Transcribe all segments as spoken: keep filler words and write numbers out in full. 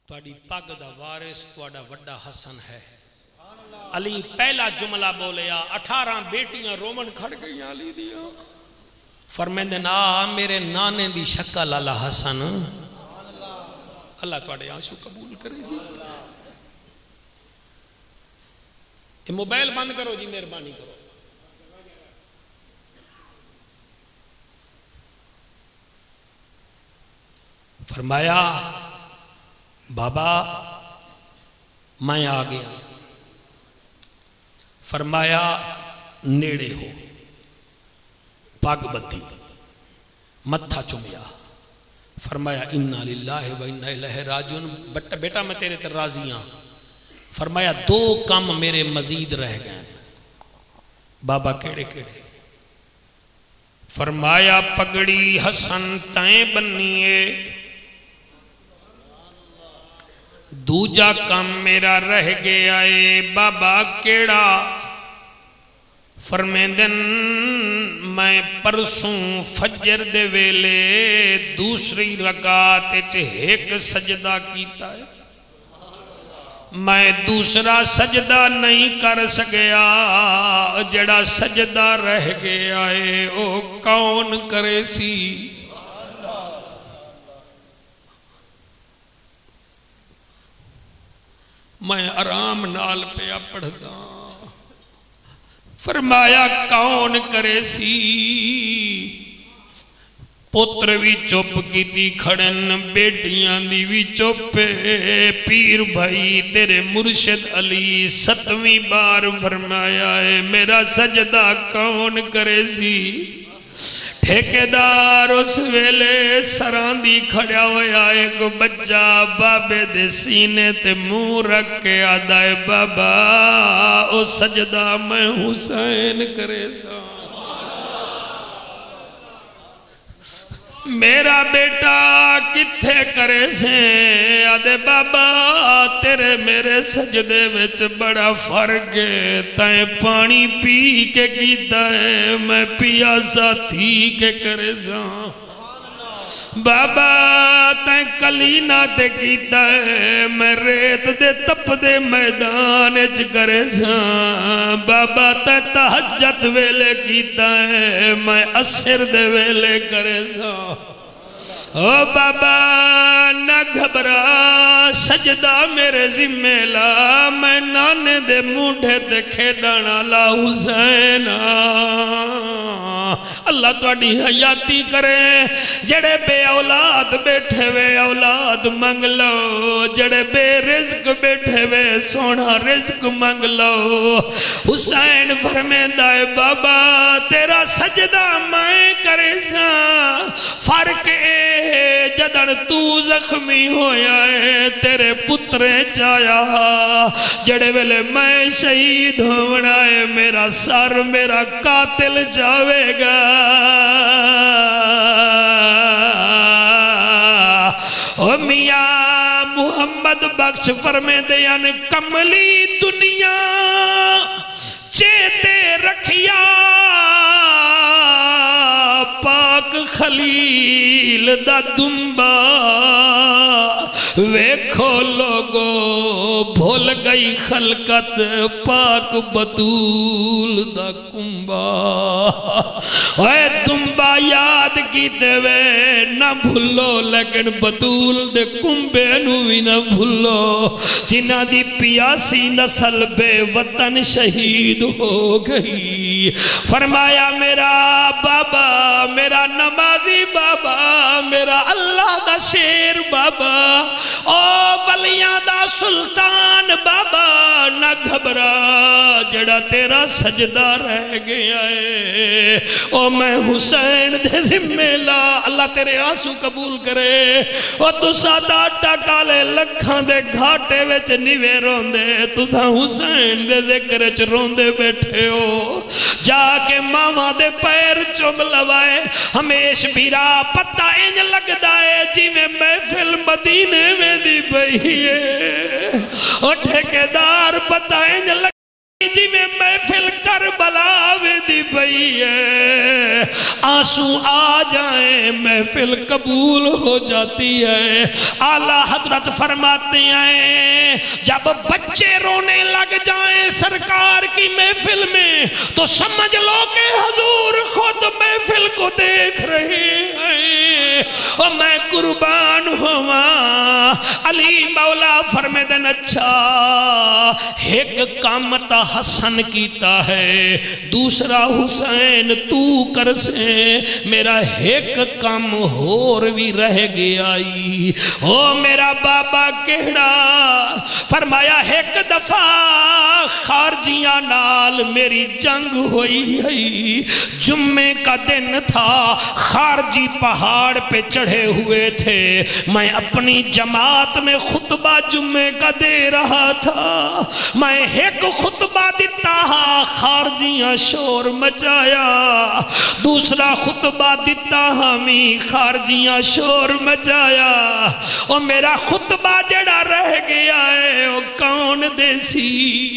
تواڈی پگ دا وارث تواڈا وڈا حسن ہے. علی پہلا جملہ بولیا اٹھارہ بیٹیاں رومن کھڑ گئی علی دیاں فرمیندے نا میرے نانے دی شکل اللہ حسن. اللہ تواڈے آنسو قبول کرے گی. یہ موبائل بند کرو جی مہربانی کرو. فرمایا بابا میں آ گیا. فرمایا نیڑے ہو. پاگ بدھی متھا چومیا. فرمایا انا للہ و انا الیہ راجعون. بیٹا میں تیرے تے راضی ہاں. فرمایا دو کام میرے مزید رہ گئے. بابا کیڑے کیڑے؟ فرمایا پگڑی حسن تائیں بنیے. دوجا کام میرا رہ گیا ہے. بابا کیڑا؟ فرمیندن میں پرسوں فجر دے ویلے دوسری رکعت وچ ایک سجدہ کیتا ہے. میں دوسرا سجدہ نہیں کر سکیا. جڑا سجدہ رہ گیا ہے او کون کرے سی؟ میں آرام نال پیا پڑھدا. فرمایا کون کرے سی؟ پتر بھی چپ کی کھڑن بیٹیاں دی بھی چپ. پیر بھائی تیرے مرشد علی ستویں بار فرمایا ہے میرا سجدہ کون کرے سی؟ ٹھیکیدار اس ویلے سراندی کھڑیا ہویا ایک بچہ بابے دے سینے تے منہ رکھ کے آدھائے بابا او سجدہ میں حسین کرے سا. میرا بیٹا کتھے کرے سے؟ آدھے بابا تیرے میرے سجدے وچ بڑا فرق ہے. تائیں پانی پی کے کیتا ہے میں پیاسا تھی کے کرے سا. بابا تائیں کلینا تے کیتا ہے میں ریت دے تپ دے میدان اچ کرے سا. بابا تائیں تہجد ویلے کیتا ہے میں اسر دے ویلے کرے سا. او بابا نہ گھبرا سجدہ میرے ذمہ لا. میں نانے دے موڈھے تے کھیڈانا لا حسین. اللہ تواڈی حیاتی کرے. جڑے بے اولاد بیٹھے وے اولاد منگ لو. جڑے بے رزق بیٹھے وے سونا رزق منگ لو. حسین فرمیندہ ہے بابا تیرا سجدہ میں کرے سا. فرق اے جدن تو زخمی ہویا ہے تیرے پترے چایا. جڑے ویلے میں شہید ہونا ہے میرا سر میرا قاتل جاوے گا. او میاں محمد بخش فرمے دیان کملی دنیا چیتے رکھیا پاک خلیل دا دنبا. ویکھو لوگو بھول گئی خلقت پاک بطول دا کنبا. اے دنبا یاد کی دے وے نہ بھولو لیکن بطول دے کنبے نو بھی نہ بھولو. جنہ دی پیاسی نسل بے وطن شہید ہو گئی. فرمایا میرا بابا میرا نمازی بابا میرا اللہ دا شیر بابا او ولیاں دا سلطان بابا نہ گھبرا. جڑا تیرا سجدہ رہ گیا ہے او میں حسین دے ذمہ لا. اللہ تیرے آنسو قبول کرے. او تو سادہ ٹاکالے لکھان دے گھاٹے وچ نیوے روندے تسا حسین دے ذکر چ روندے بیٹھے ہو. جا کے ماما دے پیر چوم لوائے. ہمیش بیرا پتہ انج لگ دائے جی میں محفل مدینے میں دی پئی ہے. اور ٹھیکیدار پتہ انج لگ جی میں محفل کربلا میں دی پئی ہے. آنسو آ جائیں محفل قبول ہو جاتی ہے۔ اعلیٰ حضرت فرماتے ہیں جب بچے رونے لگ جائیں سرکار کی محفل میں تو سمجھ لو کہ حضور خود محفل کو دیکھ رہے ہیں اور میں قربان ہوا۔ علی مولا فرمیدن اچھا ایک کام تا حسن کیتا ہے دوسرا حسین تو کر سے، میرا ایک کام ہور بھی رہ گیا آئی۔ او میرا بابا کہڑا؟ فرمایا ایک دفعہ خارجیاں نال میری جنگ ہوئی ہے، جمعے کا دن تھا، خارجی پہاڑ پہ چڑھے ہوئے تھے، میں اپنی جماعت میں خطبہ جمعے کا دے رہا تھا، میں ایک خطبہ دیتا ہاں خارجیاں شور مچایا، دوسرا خطبہ دیتا ہمیں خارجیاں شور مچایا، اور میرا خطبہ جڑا رہ گیا ہے وہ کون دیسی؟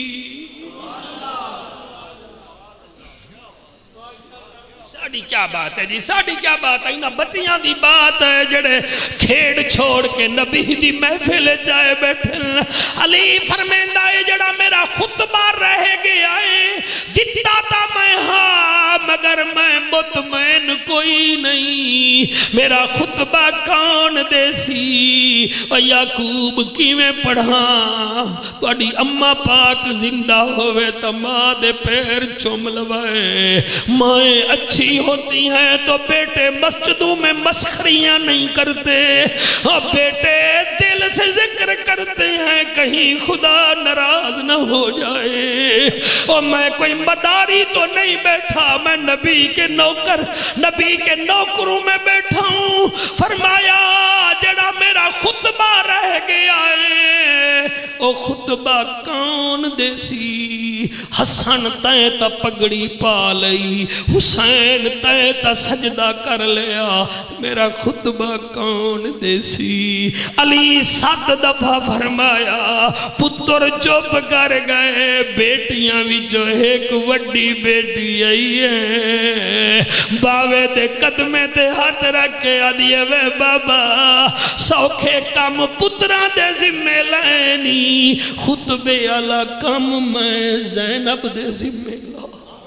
ساڑی کیا بات ہے جی، ساڑی کیا بات ہے؟ انہاں بچیاں دی بات ہے جڑے کھیڑ چھوڑ کے نبی دی محفل جائے بیٹھن۔ علی فرمیندہ ہے جڑا میرا خطبہ رہ گیا ہے دیتا تا میں ہاں مگر میں مطمئن کوئی نہیں، میرا خطبہ کون دیسی؟ و یعقوب کی میں پڑھا توڑی اممہ پاک زندہ ہوئے تا ماں دے پیر چوم لوائے، مائیں اچھی ہوتی ہیں تو بیٹے مسجدوں میں مسخریاں نہیں کرتے، اور بیٹے دل سے ذکر کرتے ہیں کہیں خدا ناراض نہ ہو جائے، اور میں کوئی مداری تو نہیں بیٹھا، میں نبی کے نوکر نبی کے نوکروں میں بیٹھا ہوں۔ فرمایا جڑا میرا خطبہ رہ گیا ہے او خطبہ کون دیسی؟ حسن تائیں تا پگڑی پا لئی، حسین تائیں تا سجدہ کر لیا، میرا خطبہ کون دیسی؟ علی سات دفعہ فرمایا پتر چپ کر گئے، بیٹیاں بھی جو ایک وڈی بیٹی آئی ہے، باوے دے قدمے تے ہاتھ رکھے آدھیے وے بابا سوکھے کم پتران دے ذمہ لینی، خطبے علا کم میں زینب دے ذمہ لا۔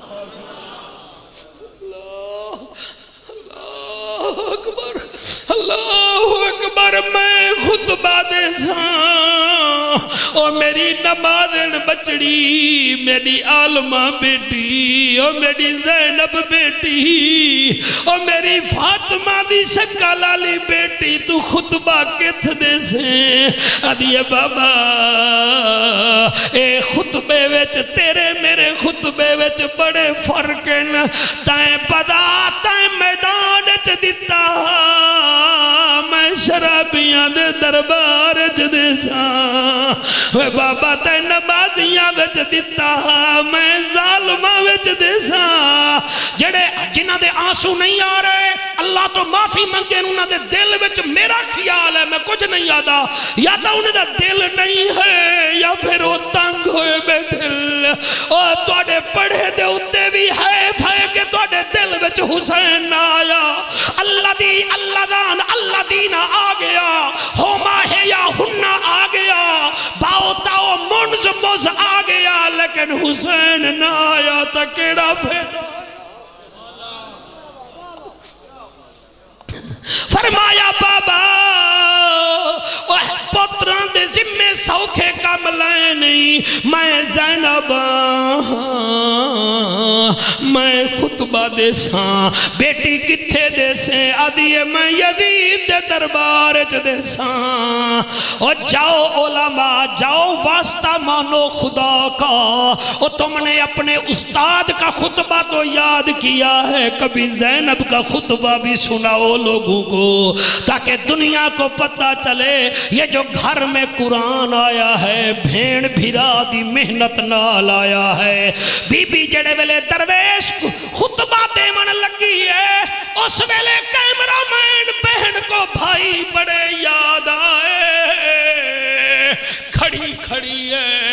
اللہ اکبر اللہ اکبر، میں خطبہ دے ساں اور میری نمازن بچڑی، میری عالمہ بیٹی اور میری زینب بیٹی اور میری فاطمہ دی شکل علی بیٹی، تو خطبہ کت دے سے؟ ادھیے بابا اے خطبے وچ تیرے میرے خطبے وچ بڑے فرقن، تائیں پدا تائیں میدان چ دیتا میں شرابیاں دے دربار چ دے ساں، وے بابا تے نمازیاں وچ دیتا میں ظالماں وچ دے ساں، جڑے جنہاں دے آنسو نہیں آ رہے اللہ تو معافی منگے، انہاں دے دل وچ میرا خیال ہے میں کچھ نہیں یادا، یا تو انہاں دا دل نہیں ہے یا پھر وہ تنگ ہوئے بیٹھے، اور توڑے پڑھے دے اتے بھی ہے پھائے کہ توڑے دل وچ حسین نہ آیا، اللہ دی اللہ دان اللہ دینا آ گیا، ہوما ہے یا ہنہ آ گیا، باؤ تاؤ منز مز آ گیا، لیکن حسین نہ آیا تا کیڑا فیدہ؟ فرمایا بابا پتران دے ذمہ سوکھے کام لائے نہیں، میں زینب میں خطبہ دے ساں، بیٹی کتھے دے سے؟ آدھیے میں یزید دے دربار چ دے ساں، اور جاؤ علماء جاؤ واسطہ مانو خدا کا، اور تم نے اپنے استاد کا خطبہ تو یاد کیا ہے، کبھی زینب کا خطبہ بھی سناؤ لوگوں کو تاکہ دنیا کو پتہ چلے یہ جو گھر میں قرآن آیا ہے بھیڑ بھیرا دی محنت نال آیا ہے۔ بی بی جڑے ویلے درویش خطبہ دے من لگی ہے، اس ویلے کیمرہ مین بہن کو بھائی بڑے یاد آئے، کھڑی کھڑی ہے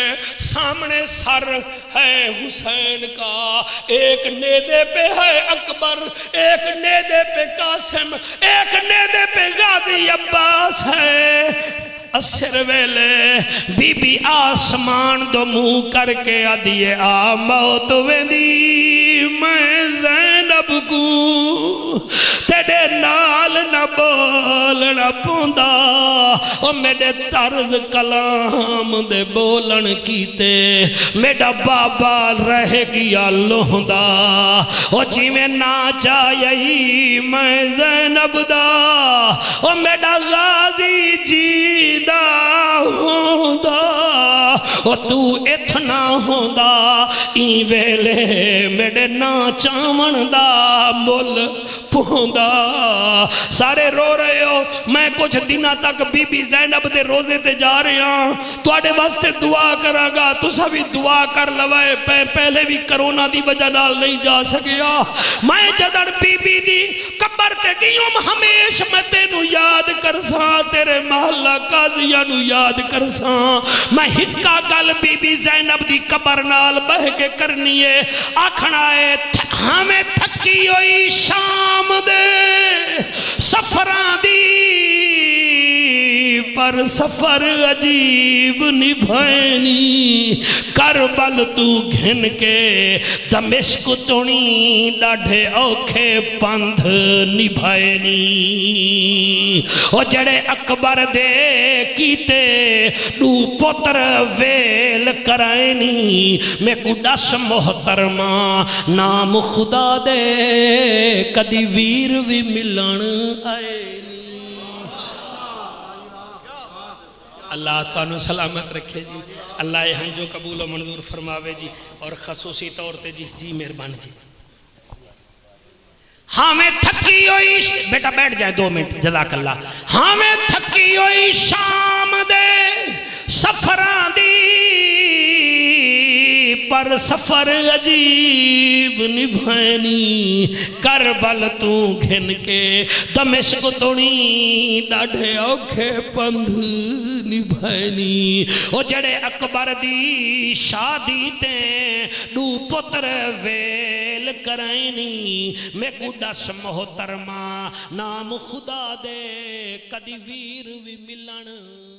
سامنے سر ہے حسین کا، ایک نیدے پہ ہے اکبر، ایک نیدے پہ قاسم، ایک نیدے پہ غازی عباس ہے۔ اسر ویلے بی بی آسمان دو منہ کر کے آدھیے آ موت ویندی میں زینب کو تیرے نال نہ بولنا پوندا، او میرے طرز کلام دے بولن کیتے میرا بابا رہ گیا لوندا، او جی میں نا چاہیے میں زینب دا، او میرا غازی جی دا ہوندا، او تو اتنا ہوندا این ویلے میرے نا چاون دا مل پوندا۔ سارے رو رہے ہو، میں کچھ دنہ تک بی بی زینب دے روزے تے جا رہے ہیں، تو آڑے واسطے دعا کراں گا، تو سبھی دعا کر لوائے، پہلے بھی کرونا دی وجہ نال نہیں جا سکیا۔ میں جدڑ بی بی دی قبر تے گیوں ہمیش میں تینو یاد کرساں، تیرے محلہ قاضیہ نو یاد کرساں، میں ہکا گل بی بی زینب دی قبر نال بہ کے کرنی ہے، آکھنا ہے ہمیں تھکی ہوئی شام دے سفران دی پر سفر عجیب نبھائنی، کربل تو گھن کے دمشق تونی ڈاڑھے اوکھے پندھ نبھائنی، او جڑے اکبر دے کیتے نو پتر ویل کرائنی، میں کو ڈس محترمہ نام خدا دے کدی ویر بھی ملن آئے نہیں۔ اللہ تعالیٰ سلامت رکھے جی، اللہ یہاں جو قبول و منظور فرماوے جی، اور خصوصی طور تے جی جی مہربان جی۔ ہاں میں تھکی ہوئی، بیٹا بیٹھ جائے دو منٹ جزاک اللہ۔ ہاں میں تھکی ہوئی شام دے سفران دی پر سفر عجیب نبھائنی، کربل تو گھن کے دمشق تونی ڈاڑھے اوکھے پندھ نبھائنی، او جڑے اکبر دی شادی تے دو پتر ویل کرائنی، میں کو ڈس محترمہ نام خدا دے کدی ویر بھی ملن